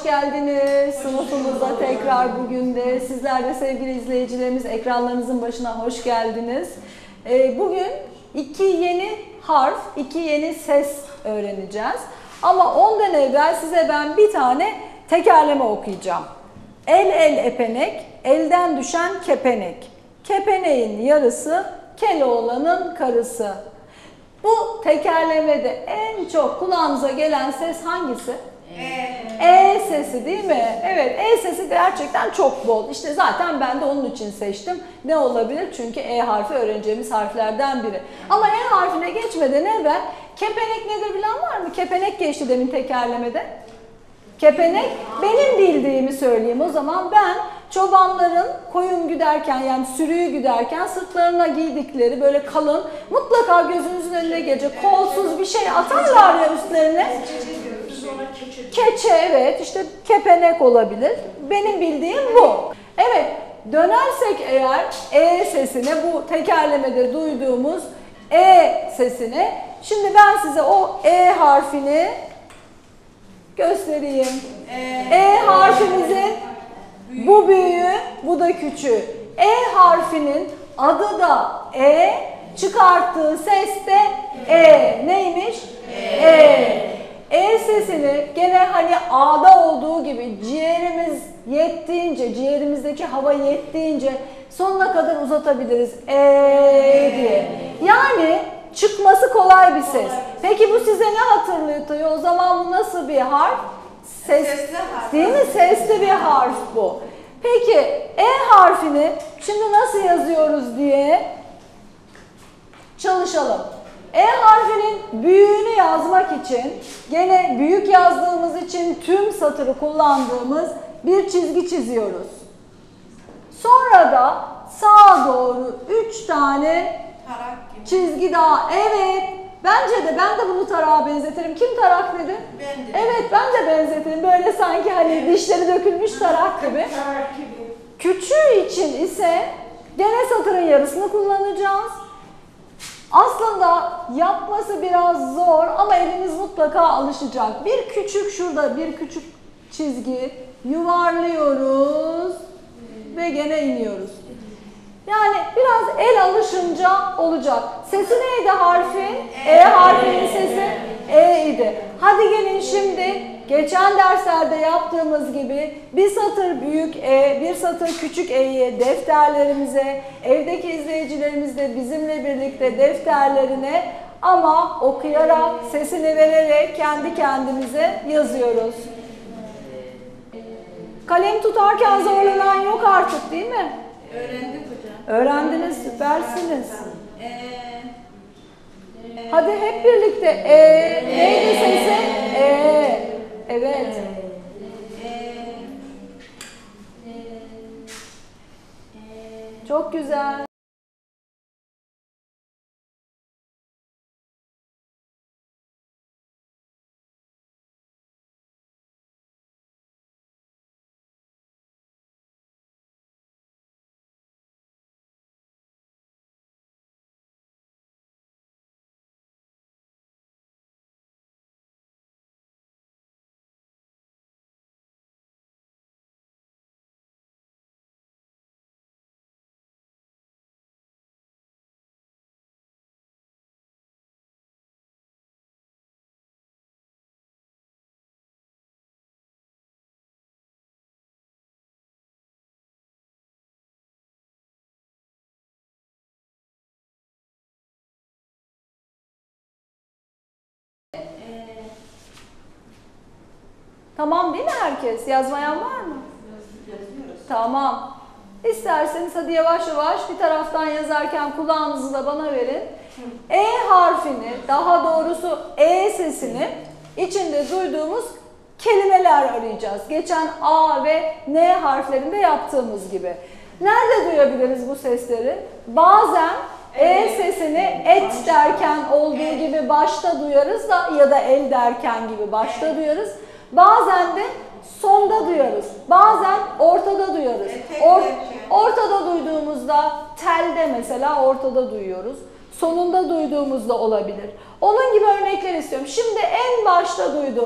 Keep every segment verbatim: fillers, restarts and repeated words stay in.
hoş geldiniz. Sınıfımıza tekrar bugün de sizler de sevgili izleyicilerimiz ekranlarınızın başına hoş geldiniz. Bugün iki yeni harf, iki yeni ses öğreneceğiz. Ama ondan evvel size ben bir tane tekerleme okuyacağım. El el epenek, elden düşen kepenek. Kepeneğin yarısı, Keloğlan'ın karısı. Bu tekerlemede en çok kulağınıza gelen ses hangisi? E. E sesi değil mi? Evet, E sesi gerçekten çok bol. İşte zaten ben de onun için seçtim. Ne olabilir? Çünkü E harfi öğreneceğimiz harflerden biri. Ama E harfine geçmeden evvel kepenek nedir bilen var mı? Kepenek geçti demin tekerlemede. Kepenek, benim bildiğimi söyleyeyim o zaman. Ben çobanların koyun güderken, yani sürüyü güderken sırtlarına giydikleri böyle kalın, mutlaka gözünüzün önüne gelecek kolsuz bir şey atarlar ya üstlerine. Keçe, evet, işte kepenek olabilir. Benim bildiğim bu. Evet, dönersek eğer E sesine, bu tekerlemede duyduğumuz E sesine, şimdi ben size o E harfini göstereyim. E, e harfimizin bu büyüğü, bu da küçüğü. E harfinin adı da E, çıkarttığı ses de E. Neymiş? E. E. E sesini gene hani A'da olduğu gibi ciğerimiz yettiğince, ciğerimizdeki hava yettiğince sonuna kadar uzatabiliriz. E diye. Yani çıkması kolay bir ses. Peki bu size ne hatırlatıyor? O zaman bu nasıl bir harf? Ses, sesli harf. Değil mi? Sesli bir harf bu. Peki E harfini şimdi nasıl yazıyoruz diye çalışalım. E harfinin büyüğünü yazmak için, gene büyük yazdığımız için tüm satırı kullandığımız bir çizgi çiziyoruz. Sonra da sağa doğru üç tane çizgi daha. Evet. Bence de ben de bunu tarağa benzetirim. Kim tarak dedi? Ben de. Evet, ben de benzetirim. Böyle sanki hani dişleri dökülmüş tarak gibi. Küçüğü için ise gene satırın yarısını kullanacağız. Aslında yapması biraz zor ama eliniz mutlaka alışacak. Bir küçük şurada bir küçük çizgi yuvarlıyoruz ve gene iniyoruz. Yani biraz el alışınca olacak. Sesi neydi harfin? E, e harfinin sesi E idi. Hadi gelin şimdi geçen derslerde yaptığımız gibi bir satır büyük E, bir satır küçük E'yi defterlerimize, evdeki izleyicilerimiz de bizimle birlikte defterlerine ama okuyarak, sesini vererek kendi kendimize yazıyoruz. Kalem tutarken zorlanan yok artık değil mi? Öğrendik hocam. Öğrendiniz, süpersiniz. Hadi hep birlikte. E, neydi sesi? E, evet. Çok güzel. Tamam değil mi herkes? Yazmayan var mı? Yazıyoruz. Tamam. İsterseniz hadi yavaş yavaş bir taraftan yazarken kulağınızı da bana verin. E harfini, daha doğrusu E sesini içinde duyduğumuz kelimeler arayacağız. Geçen A ve N harflerinde yaptığımız gibi. Nerede duyabiliriz bu sesleri? Bazen E sesini et derken olduğu gibi başta duyarız da ya da el derken gibi başta duyarız. Bazen de sonda duyarız. Bazen ortada duyarız. Or ortada duyduğumuzda telde mesela ortada duyuyoruz. Sonunda duyduğumuzda olabilir. Onun gibi örnekler istiyorum. Şimdi en başta duyduğumuz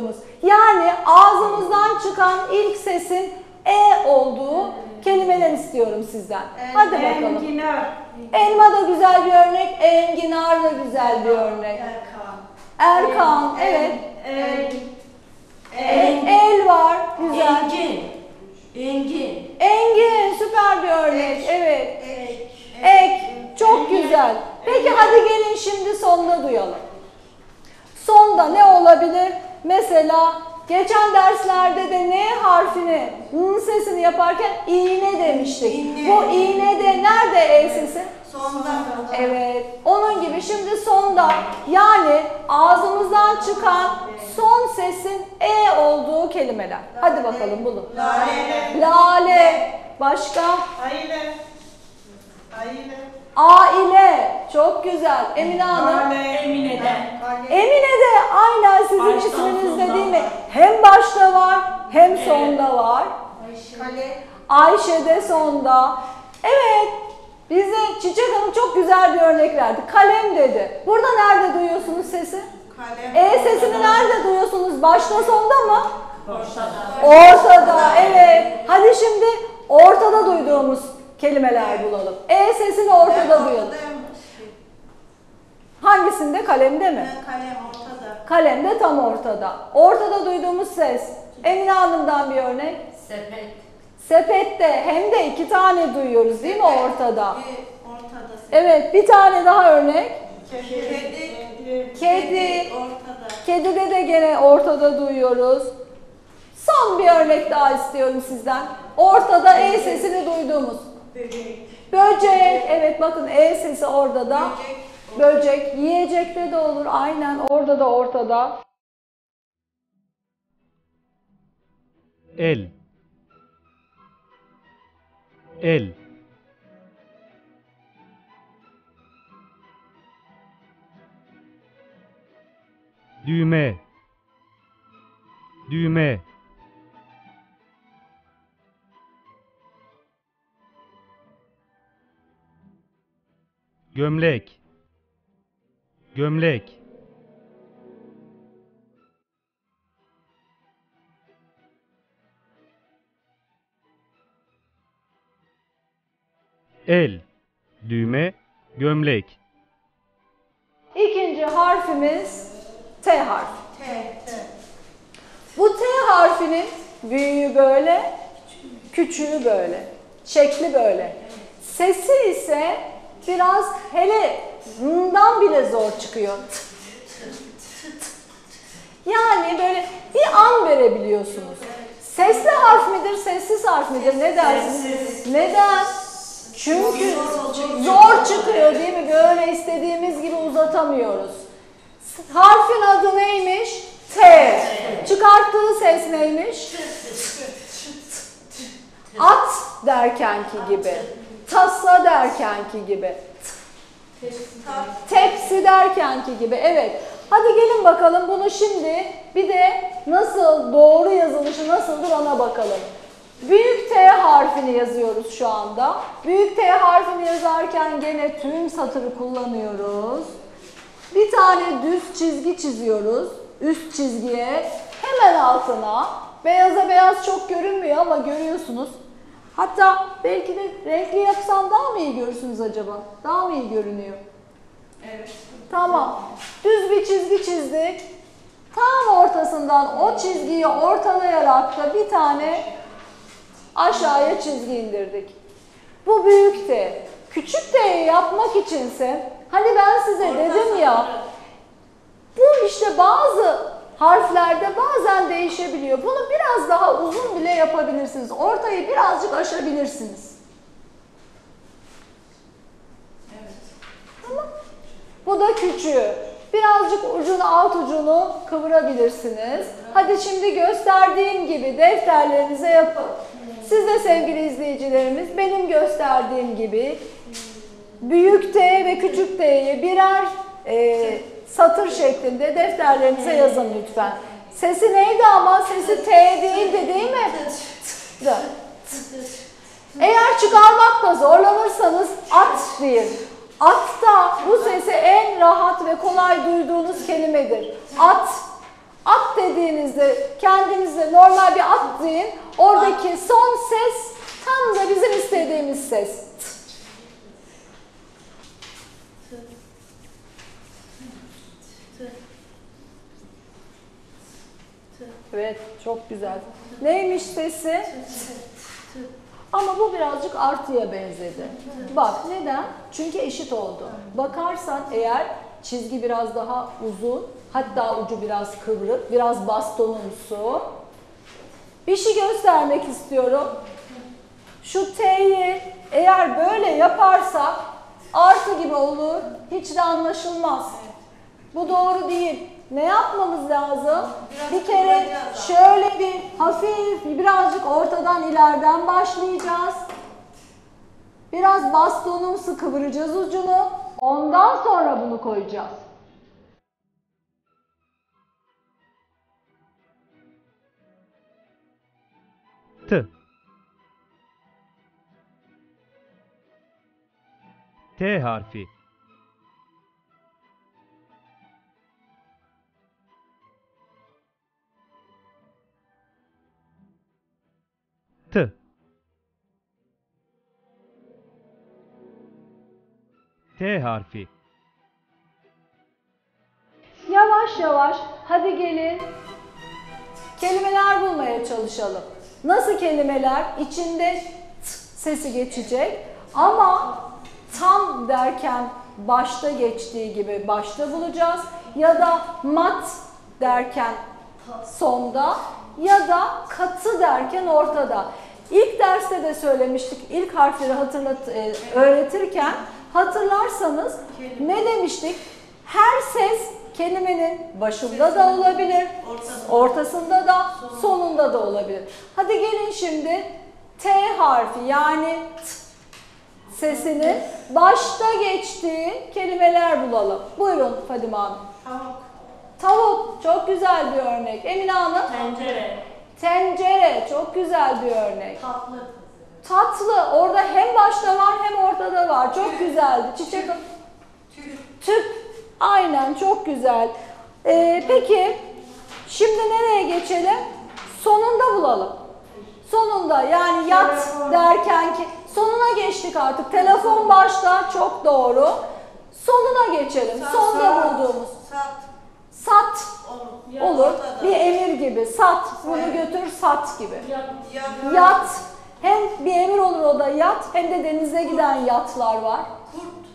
Yani ağzımızdan çıkan ilk sesin E olduğu kelimeler istiyorum sizden. Hadi bakalım. Enginar. Elma da güzel bir örnek, enginar da güzel bir örnek. Erkan. Erkan, evet. El. El, el var, güzel. Engin. Engin. Engin, süper bir örnek, evet. Ek. Ek, çok güzel. Peki hadi gelin şimdi sonda duyalım. Sonda ne olabilir? Mesela geçen derslerde de N harfini, N sesini yaparken iğne demiştik. İğne. Bu iğne de nerede E sesi? Sonda. Evet. Onun gibi şimdi sonda, yani ağzımızdan çıkan son sesin E olduğu kelimeler. Hadi bakalım bulun. Lale. Lale. Başka? Aile. Aile. Aile. Çok güzel. Emine Hanım. Lale. Emine'den. Emine de aynen sizin Baştan isminizde sonda değil mi? var. Hem başta var hem sonda var. Kale. Ayşe de sonda. Evet. Bize Çiçek Hanım çok güzel bir örnek verdi. Kalem dedi. Burada nerede duyuyorsunuz sesi? Kalem. E sesini nerede duyuyorsunuz? Başta sonda mı? Ortada. Ortada. Evet. Hadi şimdi ortada duyduğumuz kelimeler bulalım. E sesini ortada duyalım. Hangisinde? Kalemde mi? Kalem ortada. Kalemde tam ortada. Ortada duyduğumuz ses. Emine Hanım'dan bir örnek. Sepet. Sepette hem de iki tane duyuyoruz değil mi ortada? Bir ortada. Evet, bir tane daha örnek. Kedi. Kedi. Ortada. Kedide de gene ortada duyuyoruz. Son bir örnek daha istiyorum sizden. Ortada E sesini duyduğumuz. Böcek. Böcek. Evet bakın E sesi orada da. Böcek. Böcek. Yiyecekte de olur. Aynen orada da ortada. El. El. Düğme. Düğme. Gömlek. Gömlek. El, düğme, gömlek. İkinci harfimiz T harfi. T. T. Bu T harfinin büyüğü böyle, küçüğü böyle, şekli böyle. Sesi ise biraz hele N'dan bile zor çıkıyor. Yani böyle bir an verebiliyorsunuz. Sesli harf midir, sessiz harf midir? Ne dersiniz? Neden? Çünkü zor çıkıyor değil mi? Böyle istediğimiz gibi uzatamıyoruz. Harfin adı neymiş? T. Çıkarttığı ses neymiş? At derkenki gibi. Tasa derkenki gibi. Tepsi derkenki gibi. Evet. Hadi gelin bakalım bunu şimdi bir de nasıl, doğru yazılışı nasıldır ona bakalım. Büyük T harfini yazıyoruz şu anda. Büyük T harfini yazarken gene tüm satırı kullanıyoruz. Bir tane düz çizgi çiziyoruz. Üst çizgiye hemen altına. Beyaza beyaz çok görünmüyor ama görüyorsunuz. Hatta belki de renkli yapsam daha mı iyi görürsünüz acaba? Daha mı iyi görünüyor? Evet. Tamam. Düz bir çizgi çizdik. Tam ortasından o çizgiyi ortalayarak da bir tane aşağıya çizgi indirdik. Bu büyük T. Küçük T'yi yapmak içinse hani ben size dedim ya, bu işte bazı harflerde bazen değişebiliyor. Bunu biraz daha uzun bile yapabilirsiniz. Ortayı birazcık aşabilirsiniz. Evet. Tamam. Bu da küçüğü. Birazcık ucunu, alt ucunu kıvırabilirsiniz. Hadi şimdi gösterdiğim gibi defterlerinize yapın. Siz de sevgili izleyicilerimiz benim gösterdiğim gibi büyük T ve küçük T'yi birer e, satır şeklinde defterlerinize yazın lütfen. Sesi neydi ama? Sesi T değildi değil mi? Eğer çıkarmakta zorlanırsanız at deyin. At da bu sesi en rahat ve kolay duyduğunuz kelimedir. At. At at dediğinizde kendinizde normal bir at deyin. Oradaki son ses tam da bizim istediğimiz ses. Evet, çok güzel. Neymiş sesi? Ama bu birazcık artıya benzedi. Bak neden? Çünkü eşit oldu. Bakarsan eğer çizgi biraz daha uzun, hatta ucu biraz kıvrık, biraz bastonumsu. Bir şey göstermek istiyorum. Şu T'yi eğer böyle yaparsak artı gibi olur, hiç de anlaşılmaz. Bu doğru değil. Ne yapmamız lazım? Bir kere şöyle bir hafif, birazcık ortadan ileriden başlayacağız. Biraz bastonumsu kıvıracağız ucunu. Ondan sonra bunu koyacağız. T. T harfi. T. T harfi. Yavaş yavaş hadi gelin kelimeler bulmaya çalışalım. Nasıl kelimeler? İçinde t sesi geçecek ama tam derken başta geçtiği gibi başta bulacağız ya da mat derken sonda ya da katı derken ortada. İlk derste de söylemiştik, ilk harfleri hatırlat, e, öğretirken hatırlarsanız ne demiştik? Her ses kelimenin başında da olabilir, ortasında da, sonunda da olabilir. Hadi gelin şimdi T harfi yani T sesinin başta geçtiği kelimeler bulalım. Buyurun Fadime Hanım. Tavuk. Tavuk, çok güzel bir örnek. Emine Hanım. Tencere. Tencere, çok güzel bir örnek. Tatlı. Tatlı, orada hem başta var hem ortada var. Çok güzeldi. Çiçek. Tüp. Tüp. Aynen, çok güzel. Ee, peki, şimdi nereye geçelim? Sonunda bulalım. Sonunda, yani yat Telefon. derken ki sonuna geçtik artık. Telefon başta, çok doğru. Sonuna geçelim. Sat, Sonda sat, bulduğumuz. Sat. Sat Olur. olur. Ortada. Bir emir gibi. Sat. Bunu Evet. götür, sat gibi. Yat. Yat. Hem bir emir olur o da yat, hem de denize giden yatlar var. Kurt.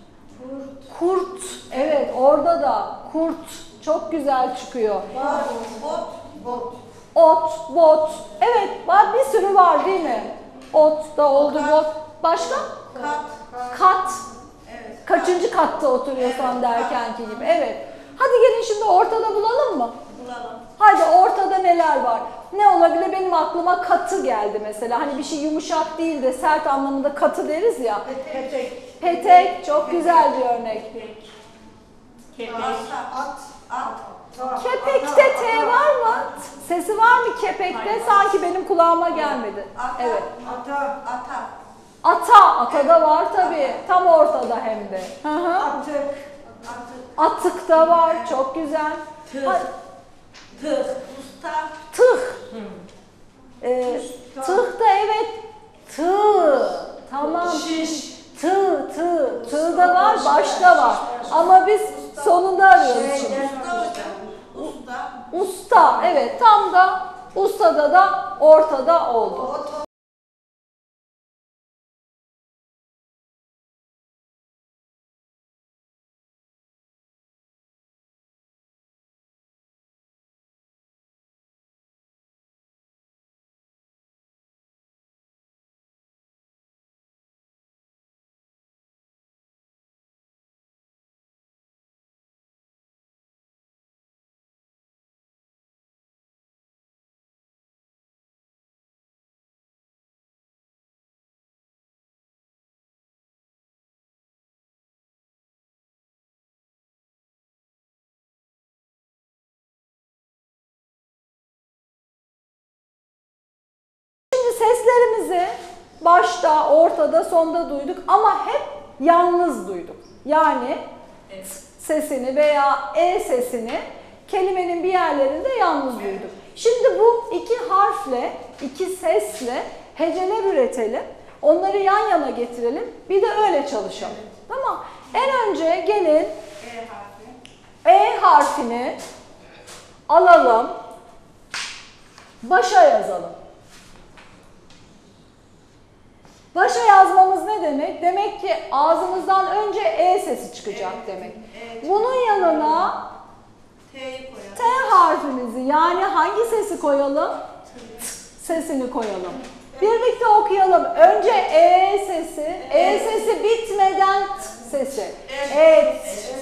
Kurt. Evet, orada da kurt. Çok güzel çıkıyor. Bot. Bot. Ot, bot. Evet, var bir sürü var değil mi? Ot da oldu, Kat. bot. Başka? Kat. Kat. Evet. Kaçıncı katta oturuyorsan Evet, derkenki gibi. Evet. Hadi gelin şimdi ortada bulalım mı? Bulalım. Hadi ortada neler var? Ne olabilir? Benim aklıma katı geldi mesela. Hani bir şey yumuşak değil de sert anlamında katı deriz ya. Petek. Petek, çok güzel bir örnek. Kepek. At. At. At. Kepekte T var mı? Sesi var mı kepekte? Sanki benim kulağıma gelmedi. Ata. Evet. Ata. Ata. Ata, ata da var tabii. Tam ortada hem de. Hı hı. Atık. Atık. Atık da var, çok güzel. Tığ. Ha, Tık. Usta. Tıh. Ee, tıh da evet. Tığ. Tamam. Şiş. Tığ, tığ. Tığ da var, başta var. Ama biz sonunda arıyoruz şimdi. Usta hocam. Usta. Usta, evet tam da ustada da ortada oldu. Ot. Şimdi seslerimizi başta, ortada, sonda duyduk ama hep yalnız duyduk. Yani Evet. sesini veya e sesini kelimenin bir yerlerinde yalnız duyduk. Şimdi bu iki harfle, iki sesle heceler üretelim. Onları yan yana getirelim. Bir de öyle çalışalım. Tamam. En önce gelin E harfi. E harfini alalım. Başa yazalım. Başa yazmamız ne demek? Demek ki ağzımızdan önce E sesi çıkacak demek. Bunun yanına T'yi koyalım. T harfimizi, yani hangi sesi koyalım? T sesini koyalım. Birlikte okuyalım. Önce E sesi, E sesi bitmeden T sesi. Et.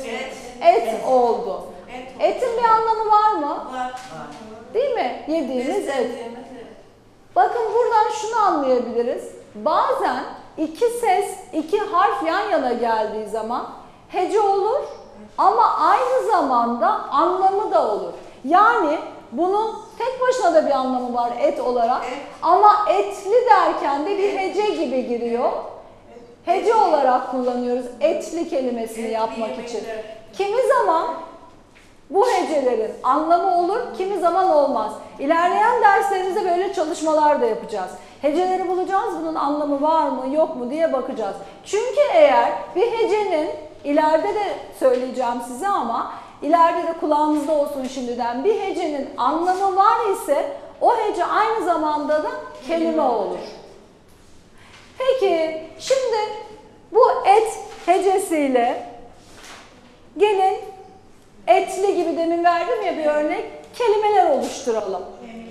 Et oldu. Etin bir anlamı var mı? Var. Değil mi? Yediğimiz et. Beslediğimiz et. Bakın buradan şunu anlayabiliriz. Bazen iki ses, iki harf yan yana geldiği zaman hece olur ama aynı zamanda anlamı da olur. Yani bunun tek başına da bir anlamı var et olarak Et. ama etli derken de bir hece gibi giriyor. Hece olarak kullanıyoruz etli kelimesini Etli yapmak yemekler. için. Kimi zaman bu hecelerin anlamı olur, kimi zaman olmaz. İlerleyen derslerimizde böyle çalışmalar da yapacağız. Heceleri bulacağız, bunun anlamı var mı, yok mu diye bakacağız. Çünkü eğer bir hecenin, ileride de söyleyeceğim size ama ileride de kulağınızda olsun şimdiden, bir hecenin anlamı var ise o hece aynı zamanda da kelime olur. Peki, şimdi bu et hecesiyle gelin etli gibi demin verdim ya bir örnek, kelimeler oluşturalım.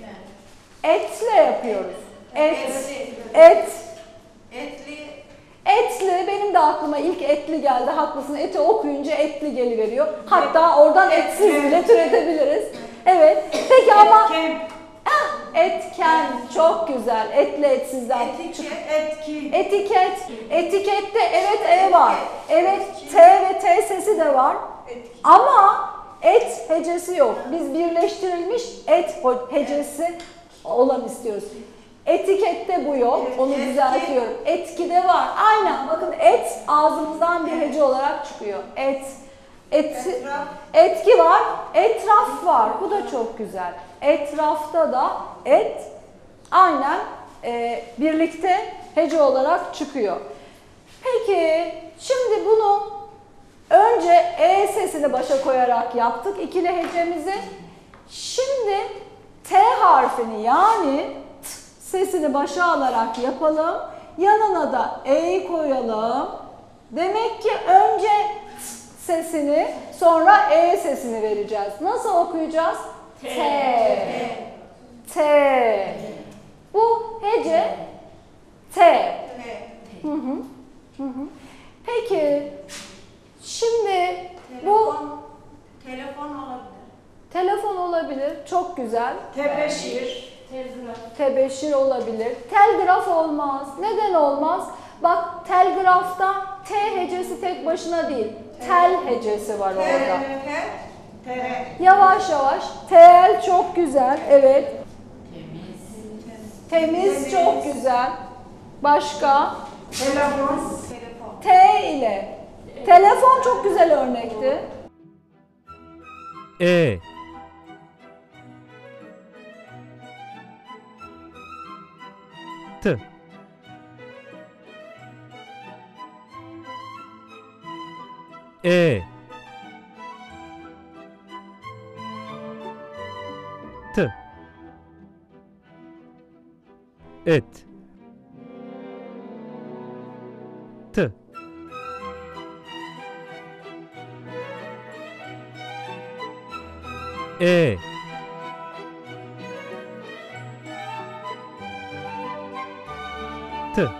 Etle yapıyoruz. Et, et, Etli. etli, benim de aklıma ilk etli geldi, haklısın, eti okuyunca etli geliveriyor. Hatta oradan etsiz bile türetebiliriz. Evet, peki ama ah, etken, çok güzel, etli etsizden. Etiket. Etki. Etiket, etikette evet E var, evet T ve T sesi de var. Ama et hecesi yok. Biz birleştirilmiş et hecesi olan istiyoruz. Etikette bu yok. Onu Etki. düzeltiyorum. Etkide var. Aynen. Bakın et ağzımızdan bir hece olarak çıkıyor. Et. Et. Etraf. Etki var. Etraf var. Bu da çok güzel. Etrafta da et aynen e, birlikte hece olarak çıkıyor. Peki şimdi bunu önce E sesini başa koyarak yaptık ikili hecemizi. Şimdi T harfini yani T sesini başa alarak yapalım. Yanına da E'yi koyalım. Demek ki önce T sesini sonra E sesini vereceğiz. Nasıl okuyacağız? T. T. T. Bu hece T. Hı hı. Hı hı. Peki şimdi bu Telefon olabilir. telefon olabilir. Çok güzel. Tebeşir. Tebeşir olabilir. Telgraf olmaz. Neden olmaz? Bak telgrafta T hecesi tek başına değil. Tel hecesi var orada. Tere. Yavaş yavaş. Tel çok güzel. Evet. Temiz çok güzel. Başka? Telefon. Telefon. T ile. Telefon çok güzel örnekti. E T E T Et T E T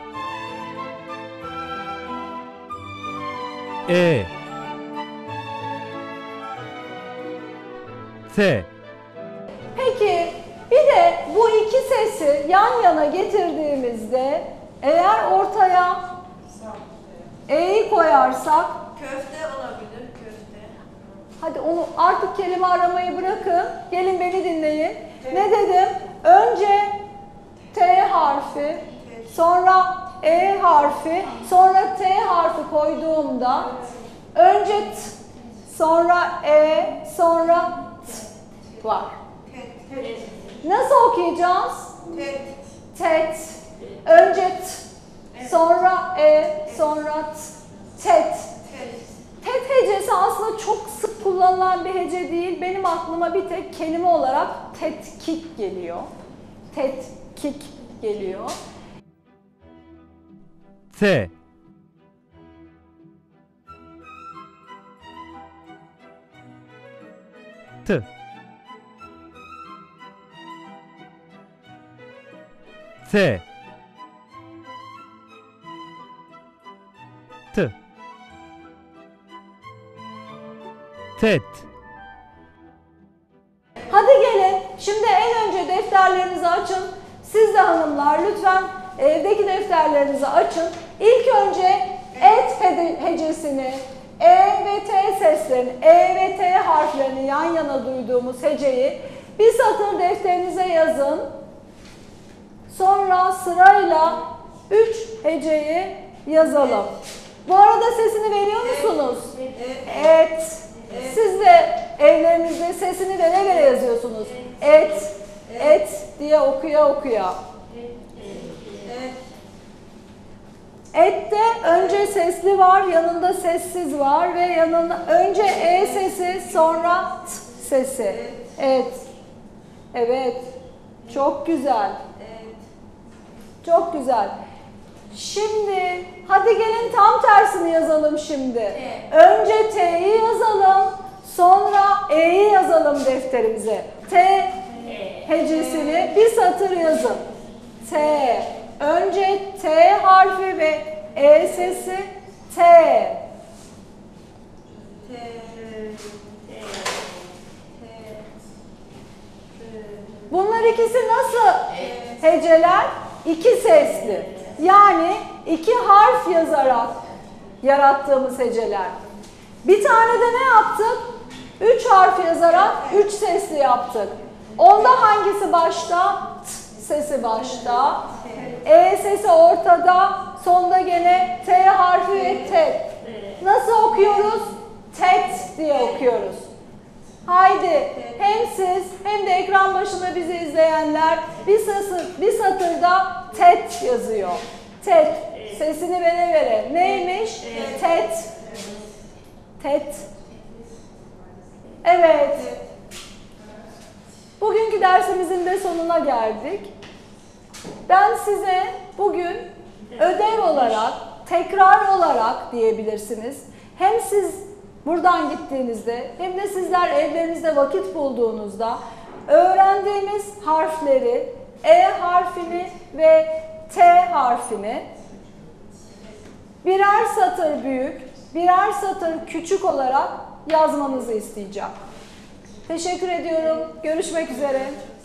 E T Peki bir de bu iki sesi yan yana getirdiğimizde eğer ortaya E'yi koyarsak, Köfte olabilir. Köfte. hadi onu artık kelime aramayı bırakın, gelin beni dinleyin. Ne dedim? Önce T harfi, sonra E harfi, sonra T harfi koyduğumda önce T, sonra E, sonra T var. Tet. Tet. Nasıl okuyacağız? Tet. Tet. Önce t, sonra e, sonra t. Tet. Tet. Tet hecesi aslında çok sık kullanılan bir hece değil. Benim aklıma bir tek kelime olarak tetkik geliyor. Tetkik geliyor. T T T T Tet Hadi gelin şimdi en önce defterlerinizi açın. Siz de hanımlar lütfen evdeki defterlerinizi açın. İlk önce et he- hecesini, e ve t seslerini, e ve t harflerini yan yana duyduğumuz heceyi bir satır defterinize yazın. Sonra sırayla üç heceyi yazalım. Bu arada sesini veriyor musunuz? Et. Siz de evlerinizde sesini vere vere yazıyorsunuz. Et, et diye okuya okuya. Et'te önce sesli var, yanında sessiz var ve yanında önce e sesi, sonra t sesi. Et. Evet. Çok güzel. Çok güzel. Şimdi hadi gelin tam tersini yazalım şimdi. Önce T'yi yazalım, sonra E'yi yazalım defterimize. T hecesini bir satır yazın. T. Önce T harfi ve E sesi T. Bunlar ikisi nasıl heceler? İki sesli. Yani iki harf yazarak yarattığımız heceler. Bir tane de ne yaptık? Üç harf yazarak üç sesli yaptık. Onda hangisi başta? T sesi başta. E sesi ortada. Sonda gene T harfi ve T. Nasıl okuyoruz? Tet diye okuyoruz. Haydi hem siz hem de ekran başında bizi izleyenler bir, satır, bir satırda tet yazıyor. Tet. Sesini vere vere. Neymiş? Tet. Tet. Evet. Bugünkü dersimizin de sonuna geldik. Ben size bugün ödev olarak, tekrar olarak diyebilirsiniz. Hem siz buradan gittiğinizde hem de sizler evlerinizde vakit bulduğunuzda öğrendiğimiz harfleri, E harfini ve T harfini birer satır büyük, birer satır küçük olarak yazmanızı isteyeceğim. Teşekkür ediyorum. Görüşmek üzere.